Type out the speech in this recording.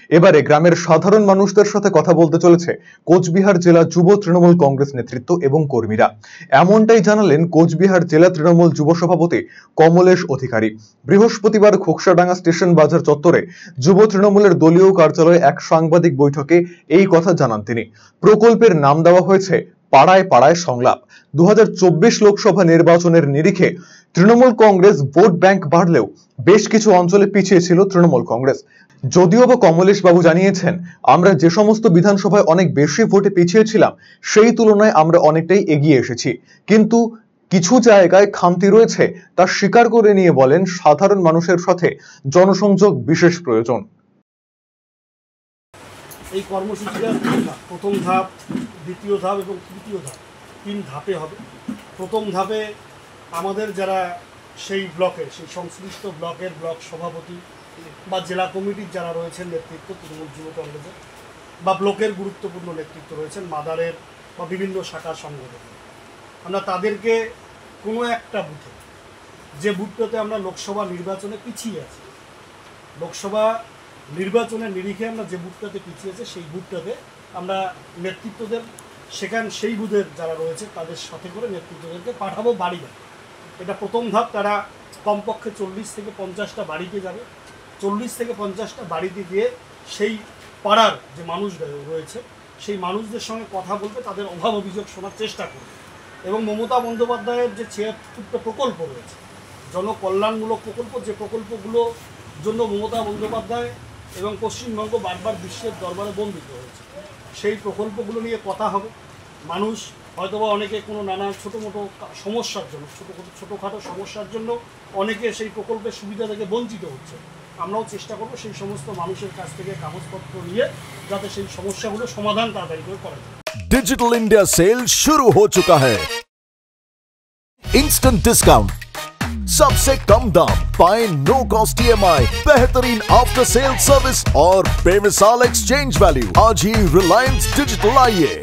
এবারে গ্রামের সাধারণ মানুষদের সাথে কথা বলতে চলেছে কোচবিহার জেলা যুব তৃণমূল কংগ্রেস নেতৃত্ব এবং কর্মীরা। এমনটাই জানালেন কোচবিহার জেলা তৃণমূল যুব সভাপতি কমলেশ অধিকারী। বৃহস্পতিবার খোকসাডাঙ্গা স্টেশন বাজার চত্বরে যুব তৃণমূলের দলীয় কার্যালয়ে এক সাংবাদিক বৈঠকে এই কথা জানান তিনি। প্রকল্পের নাম দেওয়া হয়েছে পাড়ায় পাড়ায় সংলাপ। 2024 লোকসভা নির্বাচনের নিরিখে তৃণমূল কংগ্রেস ভোট ব্যাংক বাড়লেও বেশ কিছু অঞ্চলে পিছিয়ে ছিল তৃণমূল কংগ্রেস। যদিও বা কমলেশ বাবু জানিয়েছেন, আমরা যে সমস্ত বিধানসভায় অনেক বেশি ভোটে পিছিয়ে ছিলাম সেই তুলনায় আমরা অনেকটাই এগিয়ে এসেছি, কিন্তু কিছু জায়গায় খামতি রয়েছে তা স্বীকার করে নিয়ে বলেন সাধারণ মানুষের সাথে জনসংযোগ বিশেষ প্রয়োজন। এই কর্মসূচিটা প্রথম ধাপ, দ্বিতীয় ধাপ এবং তৃতীয় ধাপ, 3 ধাপে হবে। প্রথম ধাপে আমাদের যারা সেই ব্লকের, সেই সংশ্লিষ্ট ব্লকের ব্লক সভাপতি বা জেলা কমিটির যারা রয়েছেন নেতৃত্ব তৃণমূল যুব কংগ্রেসের, বা ব্লকের গুরুত্বপূর্ণ নেতৃত্ব রয়েছেন মাদারের বা বিভিন্ন শাখা সংগঠনের, আমরা তাদেরকে কোনো একটা বুথে, যে বুথটাতে আমরা লোকসভা নির্বাচনে পিছিয়ে আছি, লোকসভা নির্বাচনের নিরিখে আমরা যে বুথটাতে পিছিয়ে আছে সেই বুথটাতে আমরা নেতৃত্বদের সেই বুথের যারা রয়েছে তাদের সাথে করে নেতৃত্বদেরকে পাঠাবো বাড়ি বাড়ি। এটা প্রথম ধাপ। তারা কমপক্ষে 40 থেকে 50টা বাড়িতে যাবে। 40 থেকে 50টা বাড়িতে গিয়ে সেই পাড়ার যে মানুষ রয়েছে সেই মানুষদের সঙ্গে কথা বলবে, তাদের অভাব অভিযোগ শোনার চেষ্টা করবে এবং মমতা বন্দ্যোপাধ্যায়ের যে 76টা প্রকল্প রয়েছে, জনকল্যাণমূলক প্রকল্প, যে প্রকল্পগুলোর জন্য মমতা বন্দ্যোপাধ্যায় এবং পশ্চিমবঙ্গ বারবার বিশ্বের দরবারে বন্দিত হয়েছে, সেই প্রকল্পগুলো নিয়ে কথা হবে। মানুষ হয়তোবা অনেকে কোনো নানা ছোটোমোটো সমস্যার জন্য, ছোটোখাটো সমস্যার জন্য অনেকে সেই প্রকল্পের সুবিধা থেকে বঞ্চিত হচ্ছে। আমরাও চেষ্টা করব সেই সমস্ত মানুষের কাছ থেকে কাগজপত্র নিয়ে যাতে সেই সমস্যাগুলো সমাধান তাড়াতাড়ি করে করা যায়। डिजिटल इंडिया सेल शुरू हो चुका है। इंस्टेंट डिस्काउंट, सबसे कम दाम, पाए नो कॉस्ट EMI, बेहतरीन आफ्टर सेल सर्विस और बेमिसाल एक्सचेंज वैल्यू। आज ही रिलायंस डिजिटल आइए।